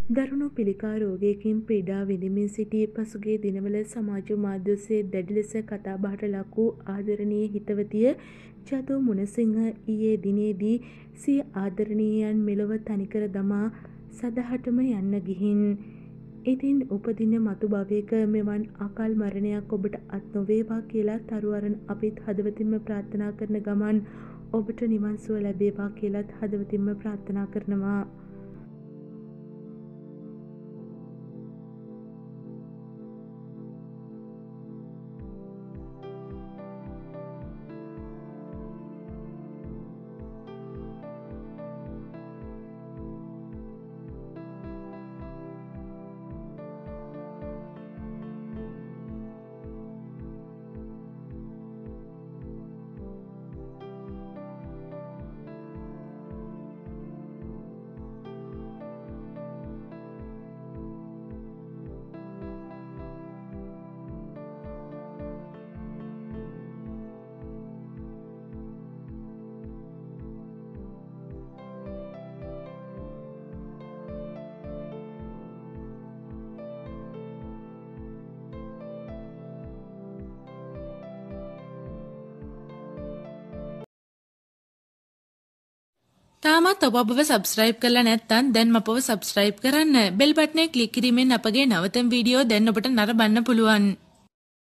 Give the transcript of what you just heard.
දරුණු පිළිකා රෝගයකින් පීඩා විඳිමින් සිටි පසුගිය දිනවල සමාජ මාධ්‍ය ඔස්සේ දැඩි ලෙස කතාබහට ලක් වූ ආදරණීය හිතවතිය ජතු මුණසිංහ ඊයේ දිනේදී සිය ආදරණීයයන් මෙලොව තනිකර දමා සදහටම යන්න ගිහින්. ඉතින් උපදින මතු භවයක මෙවන් අකාල් මරණයක් ඔබට අත් නොවේවා කියලා තරුවරන් අපිත් හදවතින්ම ප්‍රාර්ථනා කරන ගමන් ඔබට නිවන් සුව ලැබේවා කියලාත් හදවතින්ම ප්‍රාර්ථනා කරනවා. තාමත් ඔබ අපව සබ්ස්ක්‍රයිබ් කරලා නැත්නම් දැන් අපව සබ්ස්ක්‍රයිබ් කරන්න. බෙල් බටනේ ක්ලික් කිරීමෙන් අපගේ නවතම වීඩියෝ දැන් ඔබට නරඹන්න පුළුවන්.